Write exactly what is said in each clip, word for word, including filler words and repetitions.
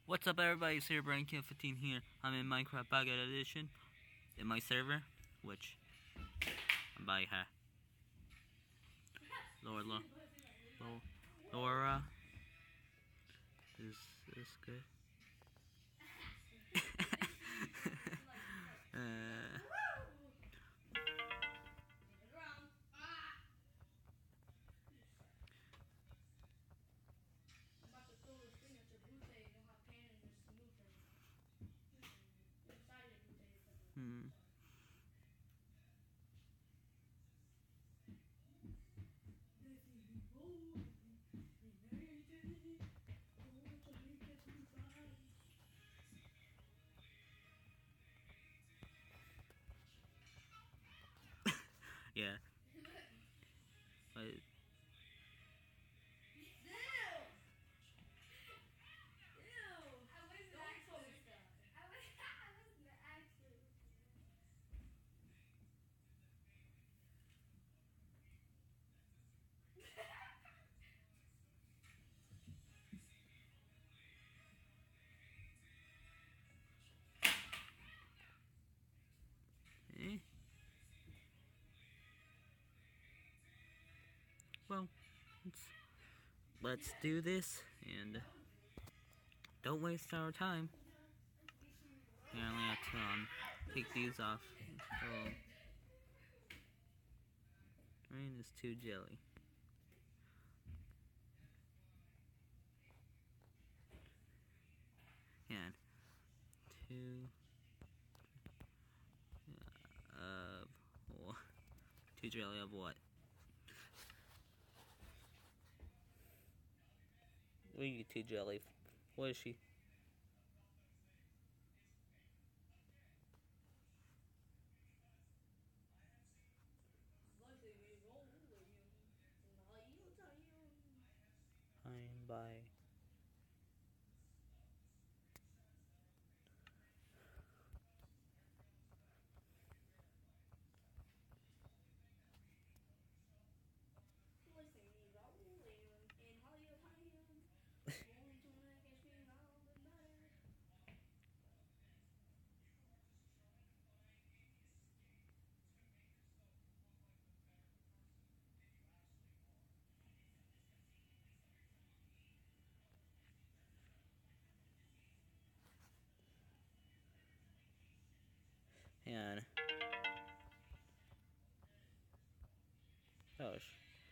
What's up, everybody? It's here, Brian Kill fifteen here. I'm in Minecraft Pocket Edition in my server, which I'm by her. Laura, Laura, Laura, is this good? uh, hmm. Yeah. But eh. Well, let's, let's do this and don't waste our time. I only have to um, take these off. So, rain is too jelly. And two of uh, two jelly of what? We get two jelly. What is she? I'm by. And gosh,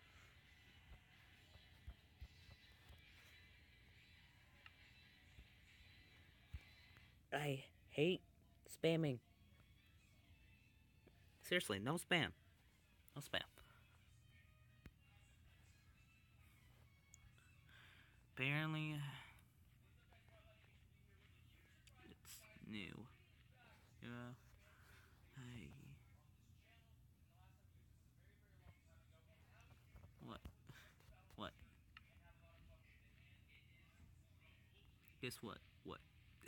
I hate spamming. Seriously, no spam. No spam. Apparently, it's new. Yeah. Hey. What? What? Guess what? What?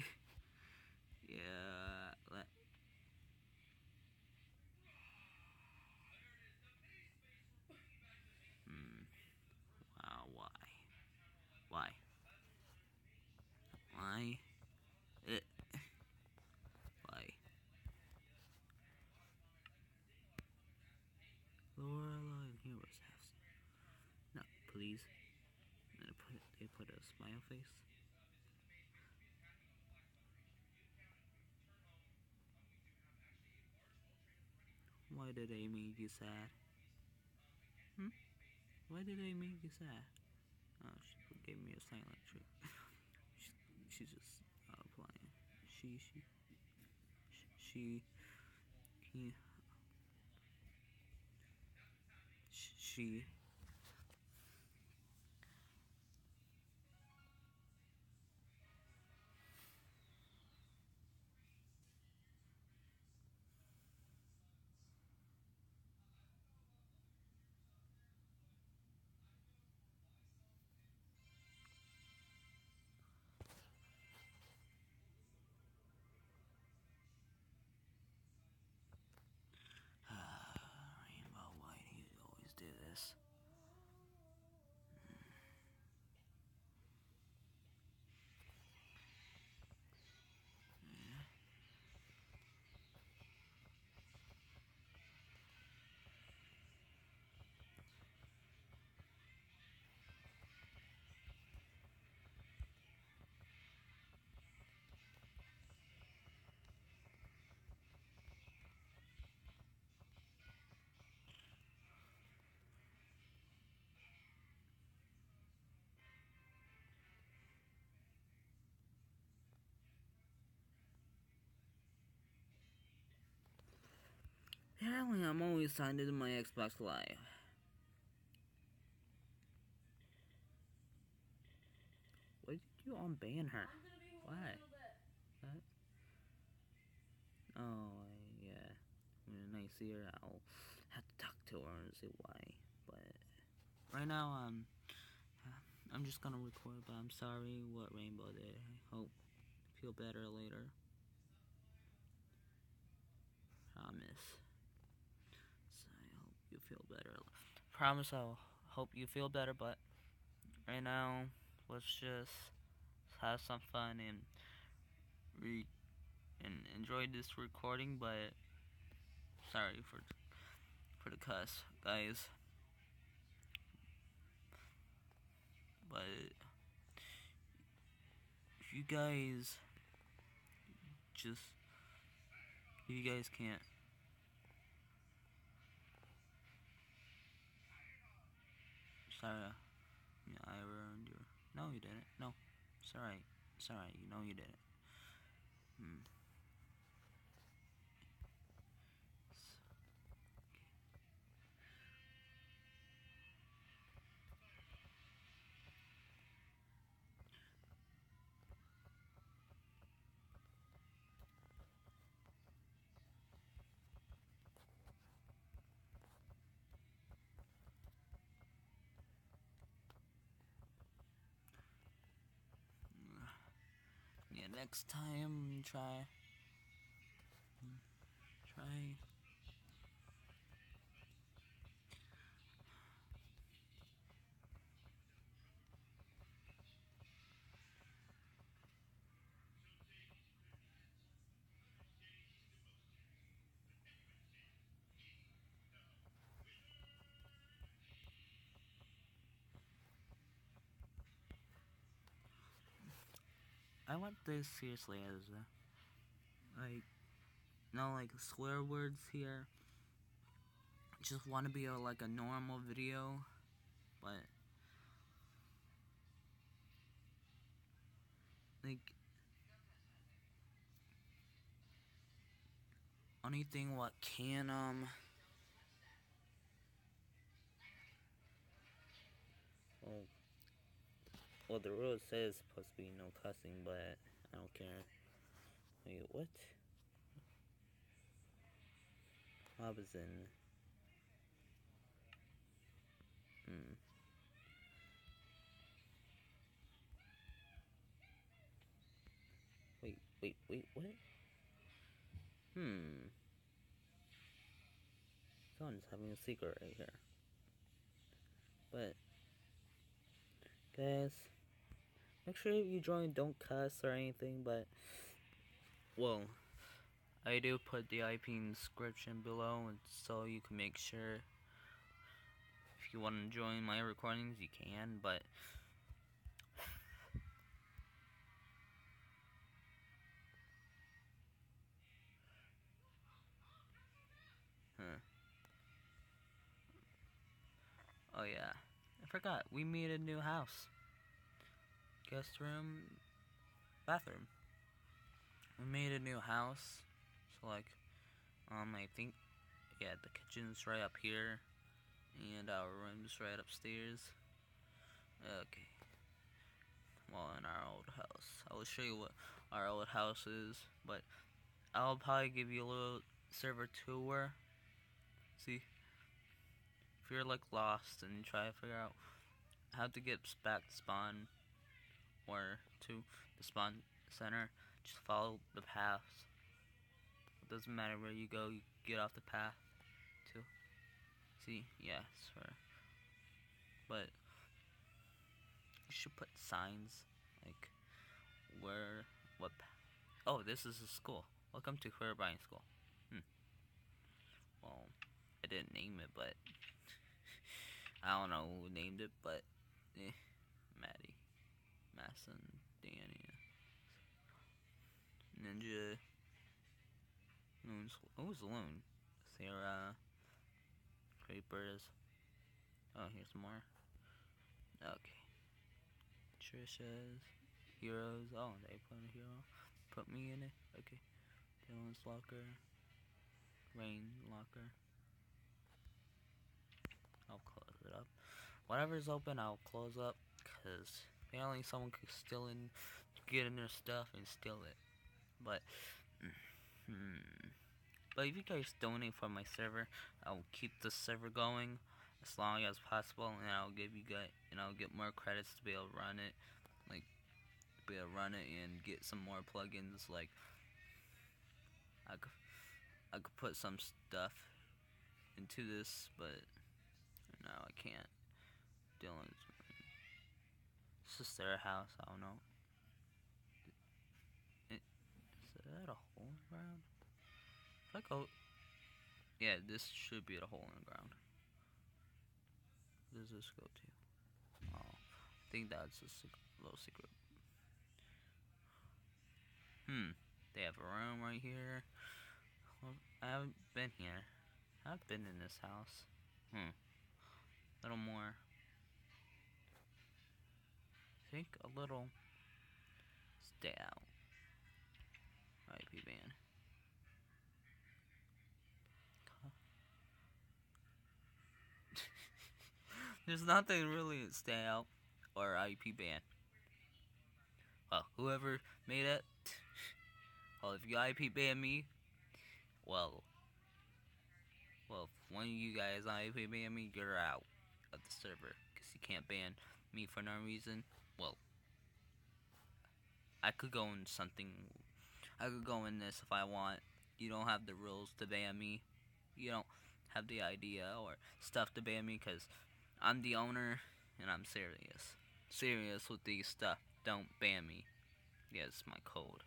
Yeah. Let. Hmm. Wow. Why? Why? Why? It. Why? Laura and Heroes House. No, please. And they put, they put a smile face. Why did they make you sad? Hmm? Why did they make you sad? Oh, she gave me a silent treat. she, she's just uh, playing. She, she, she, he, she. Rainbow, why do you always do this? Apparently, I'm always signed into my Xbox Live. Why did you unban her? Why? What? Oh, yeah. When I see her, I'll have to talk to her and see why. But right now, um, I'm just gonna record. But I'm sorry what Rainbow did. I hope you feel better later. Promise. So I hope you feel better. Promise I'll hope you feel better. But right now, let's just have some fun and re and enjoy this recording. But sorry for for the cuss, guys. But if you guys just if you guys can't sorry yeah, I ruined your no you didn't. No. It's alright. It's alright, you know you didn't. Hmm. Yeah, next time try try I want this seriously as a, like no like swear words here. Just want to be a, like a normal video, but like only thing what can um well, well the rule says supposed to be no cussing, but I don't care. Wait, what? Hobson. Hmm. Wait, wait, wait, what? Hmm. Someone's having a secret right here. But, guys, make sure you join Don't Cuss or anything, but, well, I do put the I P in the description below, so you can make sure if you want to join my recordings, you can, but, huh. Oh yeah, I forgot, we made a new house. Guest room, bathroom. We made a new house, so like, um, I think, yeah, the kitchen's right up here, and our room's right upstairs. Okay. Well, in our old house. I will show you what our old house is, but I'll probably give you a little server tour. See, if you're like lost and try to figure out how to get back to spawn or to the spawn center, just follow the paths. It doesn't matter where you go, you get off the path too. See, yeah, swear. But you should put signs like where, what. Oh, this is a school. Welcome to Fairbrine School. Hmm. Well, I didn't name it, but I don't know who named it, but eh, Maddie, Masson, Danny, Ninja, Loon. What was Loon? Sarah, Creepers. Oh, here's more. Okay. Trisha's Heroes. Oh, they put a hero. Put me in it. Okay. Dylan's Locker. rain locker. I'll close it up. Whatever's open, I'll close up, because apparently someone could steal in, get in their stuff and steal it. But, hmm. But if you guys donate for my server, I'll keep the server going as long as possible, and I'll give you guys, and I'll get more credits to be able to run it, like, be able to run it and get some more plugins, like, I could, I could put some stuff into this, but no, I can't. Dylan's, it's just their house, I don't know. It, is that a hole in the ground? If I go, yeah, this should be a hole in the ground. Where does this go to? Oh, I think that's a secret, little secret. Hmm, they have a room right here. Well, I haven't been here. I've been in this house. Hmm, a little more. I think a little. Stay out. I P ban. There's nothing really at stay out or I P ban. Well, whoever made it, well, if you I P ban me, well, well, if one of you guys I P ban me, you're out of the server, because you can't ban me for no reason. Well, I could go in something, I could go in this if I want. You don't have the rules to ban me. You don't have the idea or stuff to ban me, because I'm the owner, and I'm serious. Serious with these stuff. Don't ban me. Yeah, it's my code.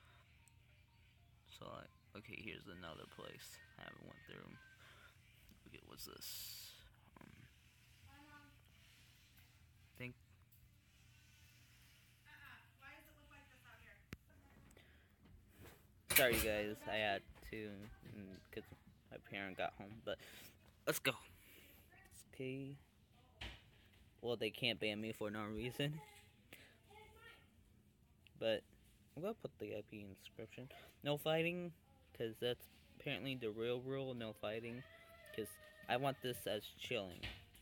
So, I, okay, here's another place I haven't went through. Okay, what's this? Um, I think. Why does it look like this out here? Sorry, guys. I had to, because my parent got home. But let's go. Okay. Well, they can't ban me for no reason. But I'm gonna put the I P in the description. No fighting, because that's apparently the real rule. No fighting, because I want this as chilling.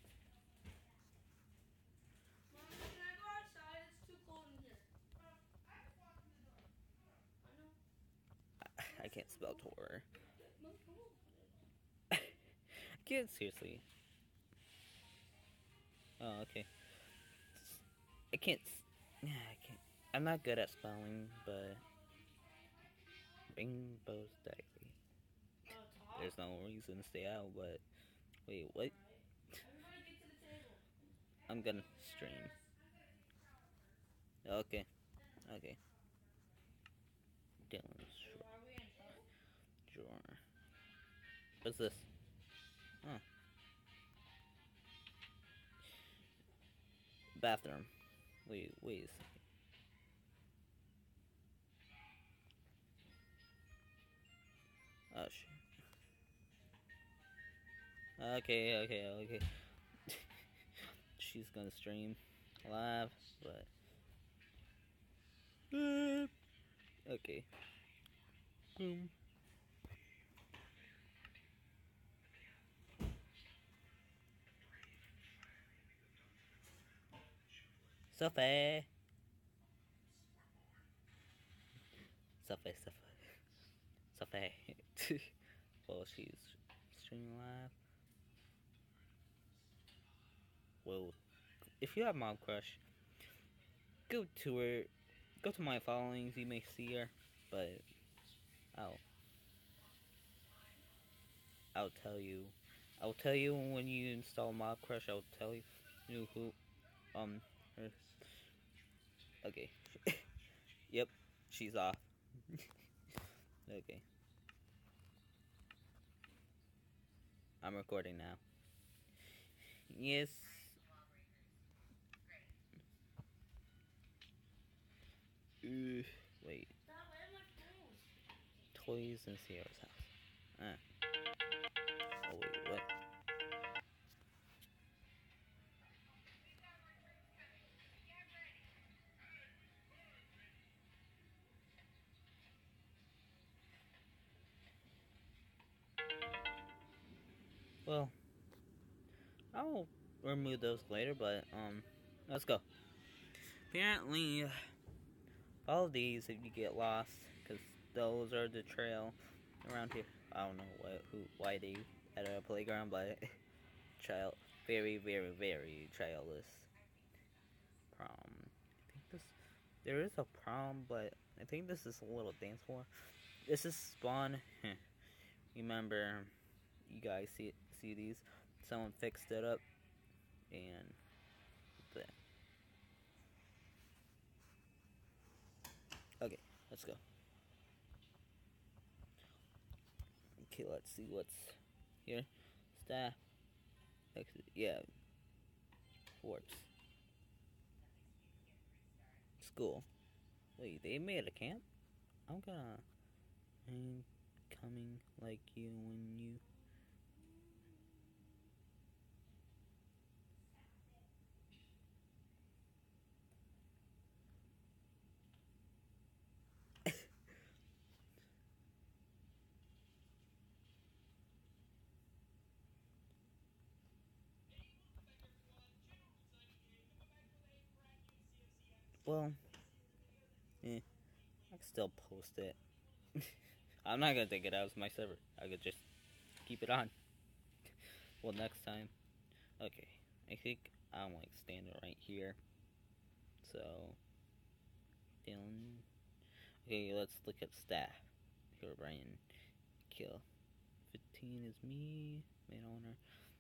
Mom, can I go outside? It's too cold in here. I just walked in the door. I know. I can't spell Tor. Mom, come on. I can't, seriously. Oh, okay. I can't. Yeah, I can't. I'm not good at spelling, but Rainbow's Diary. There's no reason to stay out, but wait, what? Everybody get to the table. I'm gonna stream. Okay, okay. Dylan's Are we in trouble? drawer. What's this? Huh. Bathroom. Wait, wait a second. Oh shit. Okay, okay, okay. She's gonna stream live, but okay. Boom. Sophie. Sophie, Sophie. Sophie. Well, she's streaming live. Well, if you have Mob Crush, go to her. Go to my followings. You may see her, but I'll I'll tell you. I'll tell you when you install Mob Crush. I'll tell you who um her. Okay. Yep, she's off. Okay. I'm recording now. Yes. Uh, wait. Toys in Sierra's house. Ah. Oh wait, what? Well, I'll remove those later, but um, let's go. Apparently, all of these, if you get lost, because those are the trail around here. I don't know what, who, why they at a playground, but child, very, very, very childless prom. I think this, there is a prom, but I think this is a little dance floor. This is Spawn. Remember, you guys see see these? Someone fixed it up, and the, okay, let's go. Okay, let's see what's here. Staff. Yeah. Forts. School. Wait, they made a camp? I'm gonna. I'm coming like you when you. Well, eh, I can still post it. I'm not gonna take it out as my server. I could just keep it on. Well, next time. Okay, I think I'm like standing right here. So, Dylan. Okay, let's look at staff. Here, Brian. Kill. fifteen is me. Main owner.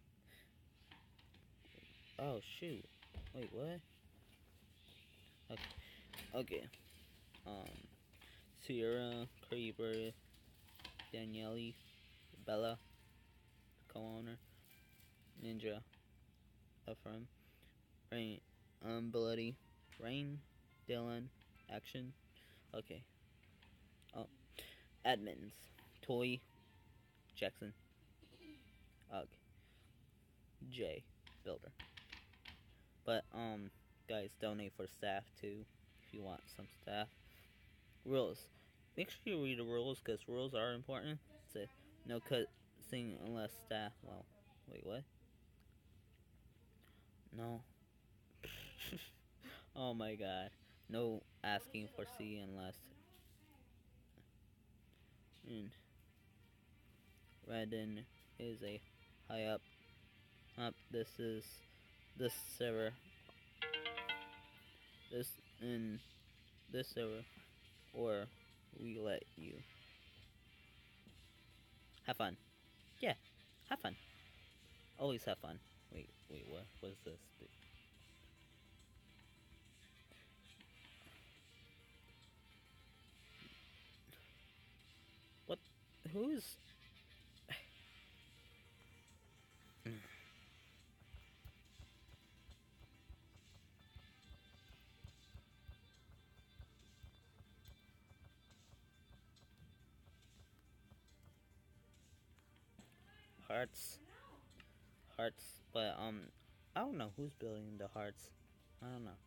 Oh, shoot. Wait, what? Okay. Okay. Um, Sierra, Creeper, Daniele, Bella, co-owner, Ninja, Ephraim, Rain, um, Bloody, Rain, Dylan, Action. Okay. Oh, admins, Toy, Jackson. Okay. Jay, Builder. But um, guys, donate for staff too if you want some staff. Rules. Make sure you read the rules because rules are important. Say no cutsing unless staff. Well, wait, what? No. Oh my god. No asking for C unless. And Redden is a high up. Up. This is this server. This in this server, or we let you have fun. Yeah, have fun. Always have fun. Wait, wait, what? What is this? What? Who's? Hearts. Hearts. But um, I don't know who's building the hearts. I don't know.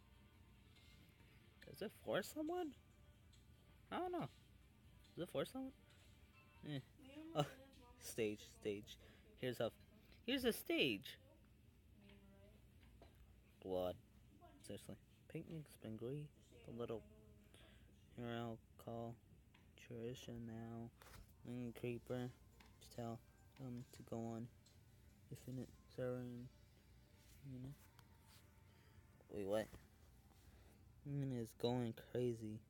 Is it for someone? I don't know. Is it for someone? Eh. Oh, stage, stage. Here's a, here's a stage. Blood. Seriously. Picnic's been great. The little hero call tradition now. And Creeper to tell them to go on Infinite server and, you know. Wait, what? Man is going crazy.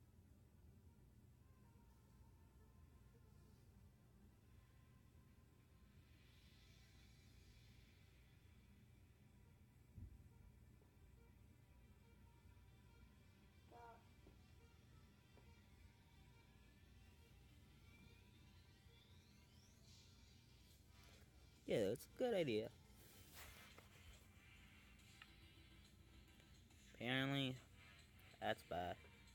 Yeah, it's a good idea. Apparently, that's bad.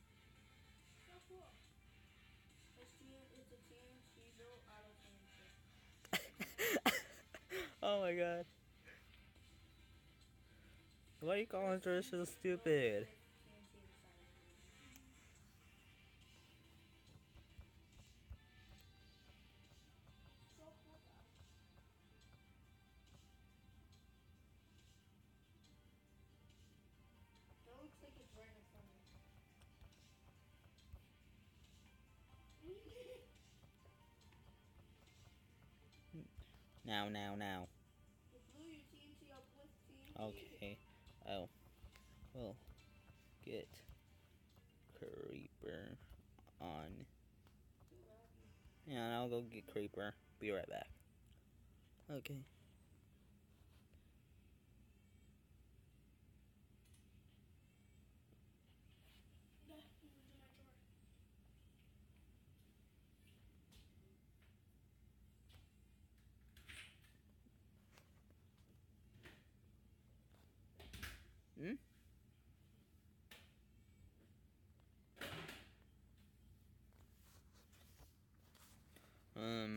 Oh my god. Why are you calling her so stupid? Now, now, now. Your blue, your T N T up with T N T. Okay. Oh. We'll get Creeper on. Yeah, and I'll go get Creeper. Be right back. Okay. Nah, I'm gonna do my chore. Hmm? Um.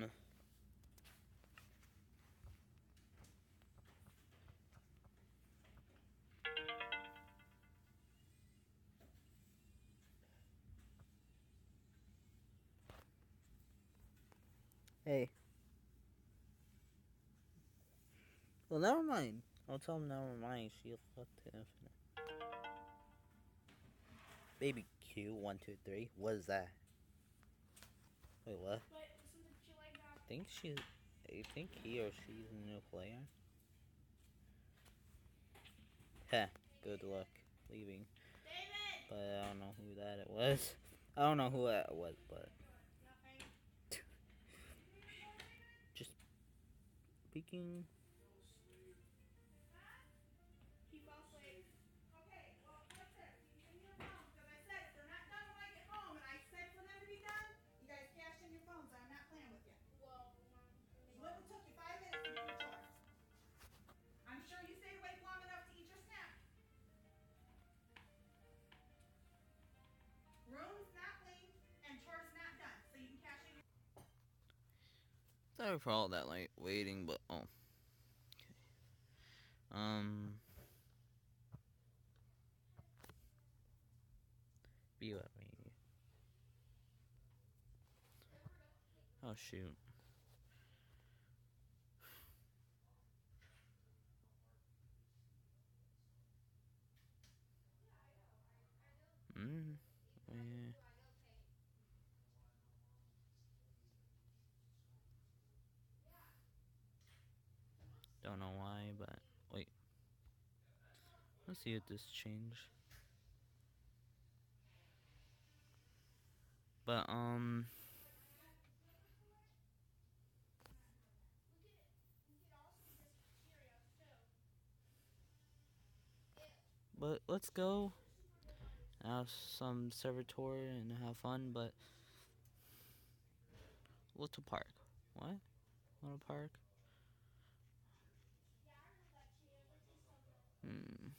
Hey. Well, never mind. I'll tell him never mind. She'll fuck to infinite. Baby Q, one, two, three. What is that? Wait, what? Wait, listen to shit like that. I think she. I think he or she's a new player. Heh. Good luck leaving. David! But I don't know who that it was. I don't know who that was, but Nothing. just speaking. He fell asleep. Okay, well, what's this? You give me your phones, because I said if they're not done when I get home, and I said for them to be done, you guys cash in your phones. I'm not playing with you. Well, Mom. Look, it took you five minutes to do your chores. I'm sure you stayed awake long enough to eat your snack. Room's not clean, and chores not done, so you can cash in your... Sorry for all that like waiting, but oh. Okay. Um. Be with me. Oh shoot. Hmm. Yeah. Don't know why, but wait. Let's see if this changed. But um. But let's go. Have some server tour and have fun. But Little Park. What? Little Park? Hmm.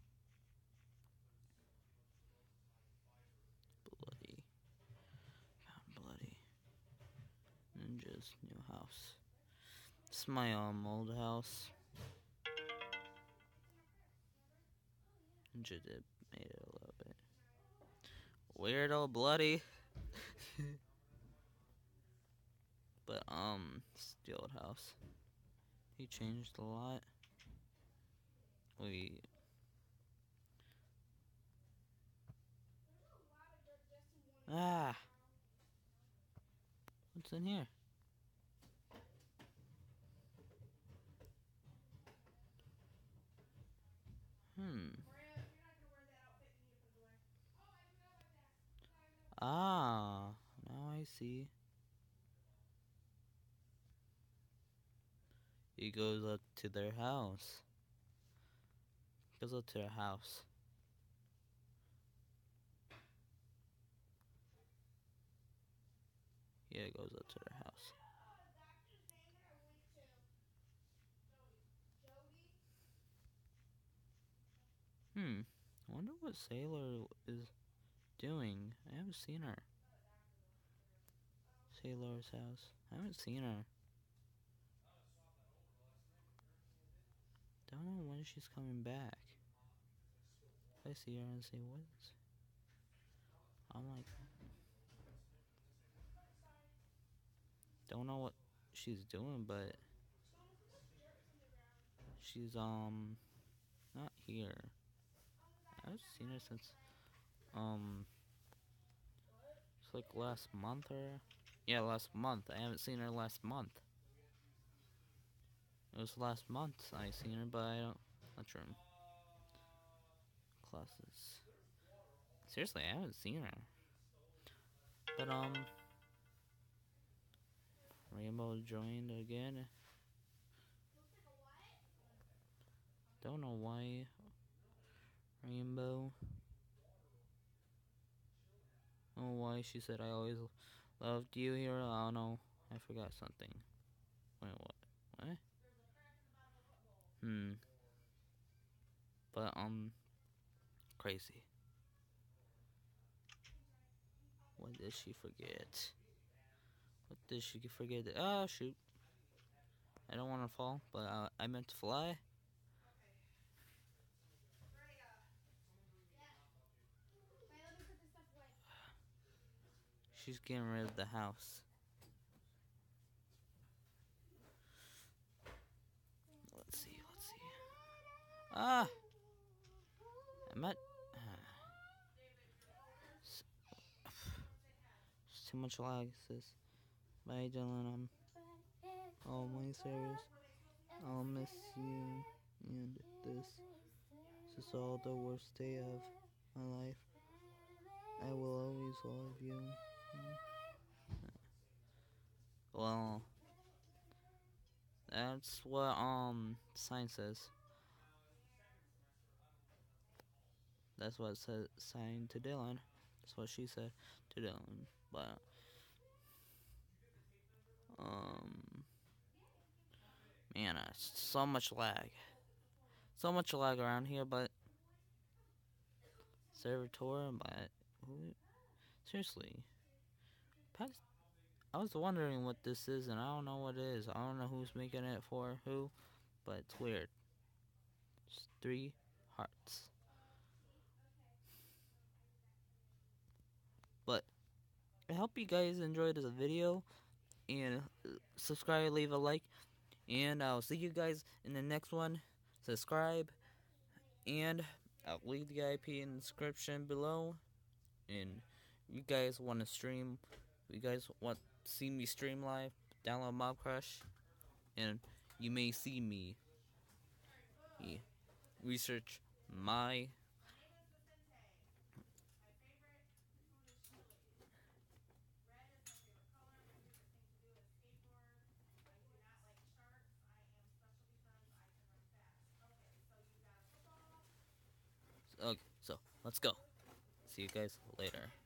Bloody. God, bloody. Ninja's new house. It's my um old house. Ninja did made it a little bit weirdo, bloody. But um, it's the old house. He changed a lot. We ah. What's in here? Hmm. Ah, now I see. He goes up to their house. Goes up to their house. Yeah, it goes up to their house. Hmm. I wonder what Sailor is doing. I haven't seen her. Sailor's house. I haven't seen her. Don't know when she's coming back. I see her and say, what? I'm like, don't know what she's doing, but she's um not here. I've seen her since um it's like last month or yeah, last month. I haven't seen her last month. It was last month I seen her, but I don't. Not sure. Classes. Seriously, I haven't seen her. But um, Rainbow joined again. Don't know why. Rainbow. Oh, why she said I always loved you here. I don't know. I forgot something. Wait, what? What? Hmm. But um, crazy. What did she forget? What did she forget? Oh shoot! I don't want to fall, but uh, I meant to fly. She's getting rid of the house. Let's see. Let's see. Ah! I'm at. It's too much lag, sis. Bye, Dylan. Um, all my service. I'll miss you. And this, this is all the worst day of my life. I will always love you. Well, that's what um sign says. That's what it says signed to Dylan. That's what she said to Dylan. But um man, uh, so much lag. So much lag around here, but Servitor, but who, seriously. Pat, I was wondering what this is, and I don't know what it is. I don't know who's making it for who, but it's weird. Just three hearts. But I hope you guys enjoyed this video, and subscribe, leave a like, and I'll see you guys in the next one. Subscribe, and I'll leave the I P in the description below. And you guys want to stream, you guys want to see me stream live, download Mob Crush, and you may see me yeah, research my okay, so let's go. See you guys later.